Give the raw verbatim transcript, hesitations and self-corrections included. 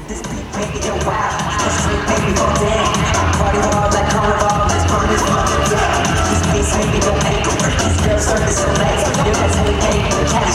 This beat make it wild. This beat make me go down. Party hard like carnival. Let's burn this fucking down. This beat make me go ankle. These girls service so late. They're gonna take me to the cash.